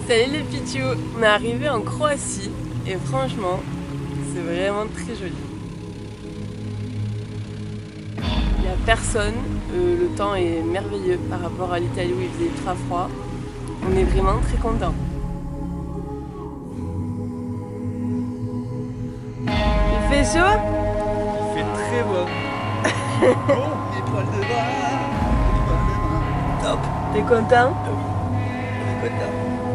Salut les pitchous, on est arrivé en Croatie et franchement, c'est vraiment très joli. Il n'y a personne, le temps est merveilleux par rapport à l'Italie où il faisait ultra froid. On est vraiment très contents. Il fait chaud? Il fait très beau. Bon, les poils de bras. Top. T'es content? On est content.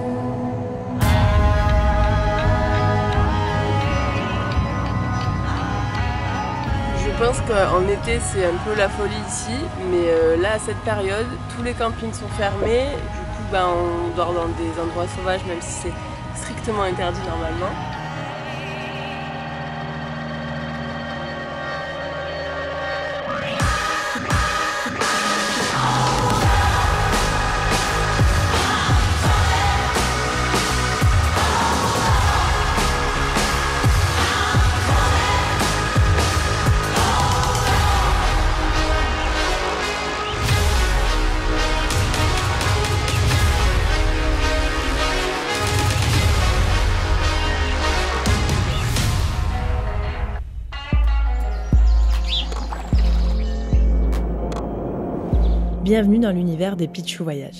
Je pense qu'en été c'est un peu la folie ici, mais là à cette période, tous les campings sont fermés, du coup on dort dans des endroits sauvages même si c'est strictement interdit normalement. Bienvenue dans l'univers des Pitchou Voyages.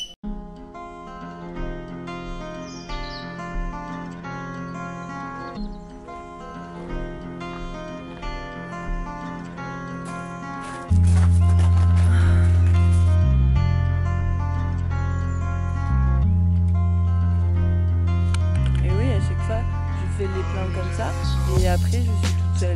Et oui, à chaque fois, je fais les plans comme ça et après je suis toute seule.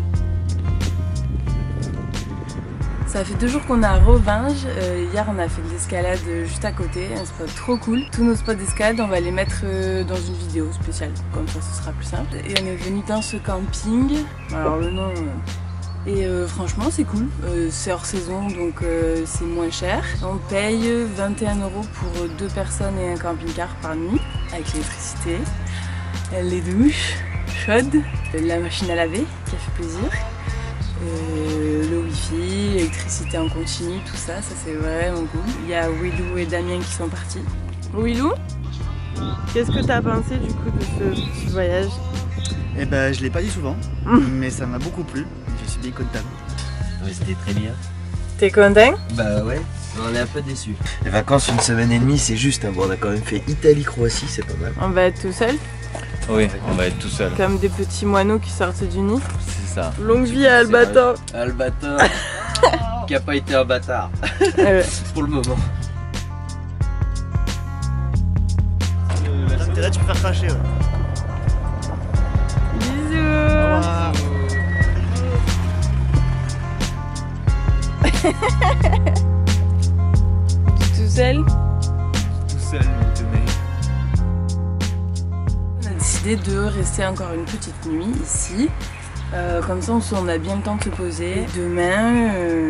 Ça fait 2 jours qu'on est à Rovinges. Hier on a fait de l'escalade juste à côté, un spot trop cool. Tous nos spots d'escalade on va les mettre dans une vidéo spéciale, comme ça ce sera plus simple. Et on est venu dans ce camping, alors le nom... Et franchement c'est cool, c'est hors saison donc c'est moins cher. On paye 21 € pour 2 personnes et un camping-car par nuit, avec l'électricité, les douches chaudes, la machine à laver qui a fait plaisir. Le wifi, l'électricité en continu, tout ça, ça c'est vraiment cool. Il y a Willou et Damien qui sont partis. Willou, qu'est-ce que t'as pensé du coup de ce petit voyage? Eh ben, je l'ai pas dit souvent, mais ça m'a beaucoup plu. Je suis bien content. Ouais, c'était très bien. T'es content? Bah ouais, on est un peu déçus. Les vacances, 1 semaine et demie, c'est juste. Hein. Bon, on a quand même fait Italie-Croatie, c'est pas mal. On va être tout seul, Oui, on va être tout seul. comme des petits moineaux qui sortent du nid. C'est ça. Longue vie à Albator. Albator, qui a pas été un bâtard. Pour le moment. L'intérêt, tu peux faire cracher. Ouais. Bisous. Tout seul? Tout seul, mais On a décidé de rester encore une petite nuit ici. Comme ça on a bien le temps de se poser. Demain,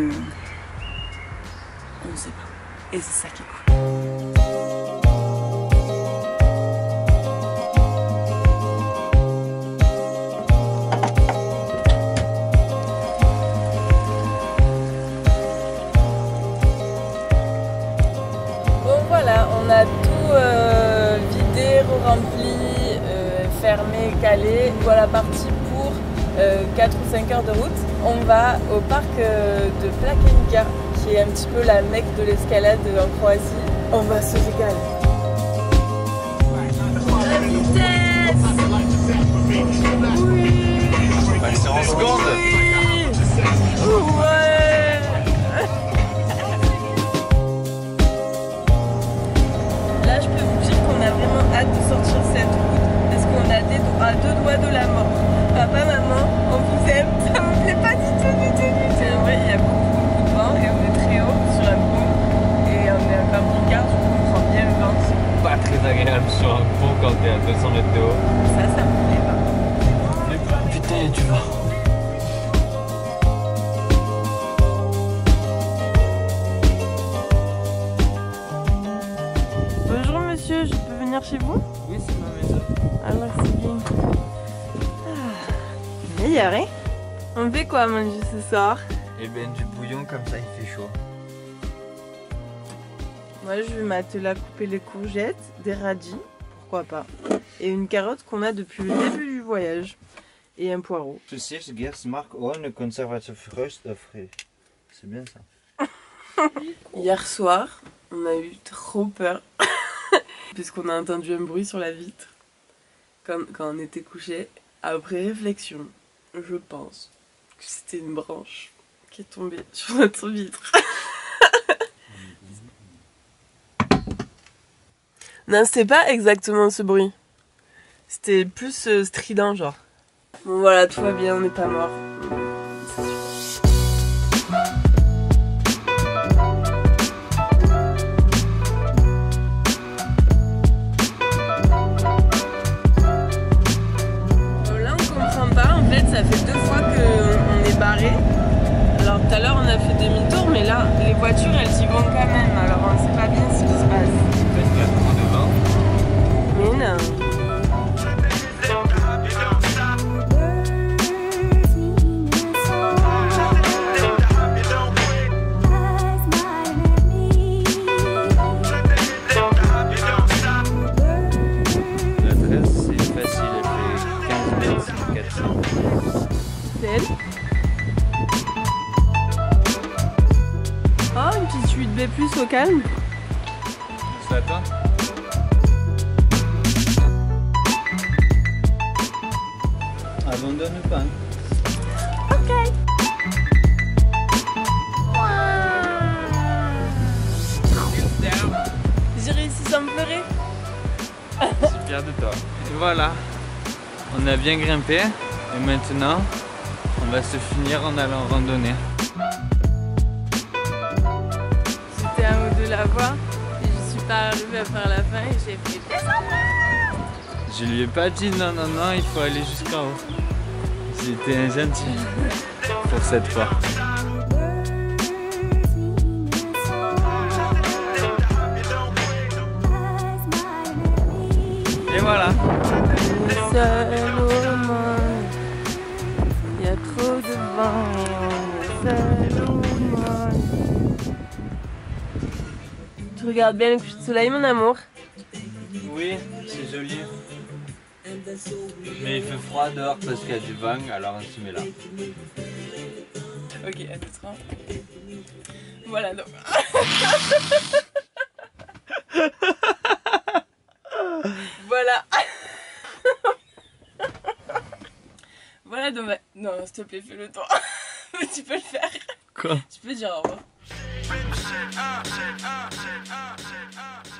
on ne sait pas. Et c'est ça qui est cool. Bon voilà, on a tout vidé, rempli, fermé, calé. Voilà parti pour 4 ou 5 heures de route. On va au parc de Plakenica, qui est un petit peu la mecque de l'escalade en Croatie. On va se régaler. La vitesse! Oui! bah, c'est en seconde. Ouais! Là, je peux vous dire qu'on a vraiment hâte de sortir cette route parce qu'on a à 2 doigts de la mort. Papa, maman, on vous aime. Ça me plaît pas du tout, du tout, du tout. C'est vrai, il y a beaucoup de vent et on est très haut sur un pont et on est un camping-car, du coup on prend bien le vent. C'est pas très agréable sur un pont quand t'es à 200 mètres de haut. Ça me plaît pas. Putain, tu vas. Bonjour monsieur, je peux venir chez vous? Oui, c'est ma maison. Ah merci bien. Meilleur, hein? On fait quoi à manger ce soir? Et bien du bouillon, comme ça il fait chaud. Moi je vais m'atteler à couper les courgettes, des radis, pourquoi pas. Et une carotte qu'on a depuis le début du voyage. Et un poireau. Precies, Gers mag ohne conservative rust of frais. C'est bien ça. Hier soir, on a eu trop peur. Puisqu'on a entendu un bruit sur la vitre. Quand on était couché. Après réflexion, je pense que c'était une branche qui est tombée sur notre vitre. Non, c'était pas exactement ce bruit. C'était plus strident, genre. Bon voilà, tout va bien, on n'est pas mort. Là, on comprend pas. En fait, ça fait 2 fois qu'on est barré. Alors tout à l'heure, on a fait demi-tour, mais là, les voitures, elles y vont quand même. Alors on sait pas bien ce qui se passe. 24 devant. Mais non. Oh, une petite 8B plus au calme. Ça attend. Abandonne pas. Ok. J'ai réussi sans me pleurer. Je suis fier de toi. Et voilà, on a bien grimpé et maintenant on va se finir en allant randonner. J'étais en haut de la voie et je suis pas arrivée à faire la fin et j'ai fait descendre. Je lui ai pas dit non, non, non, il faut aller jusqu'en haut. J'ai été un gentil pour cette fois. Et voilà. Seul au monde, il y a trop de vent, on est seul au monde. Tu regardes bien le coucher de soleil, mon amour? Oui, c'est joli. Mais il fait froid dehors parce qu'il y a du vent, alors on se met là. Ok, à tout ça. Voilà donc. Voilà. Voilà donc. Non, s'il te plaît, fais-le toi. Mais tu peux le faire. Quoi? Tu peux dire au revoir.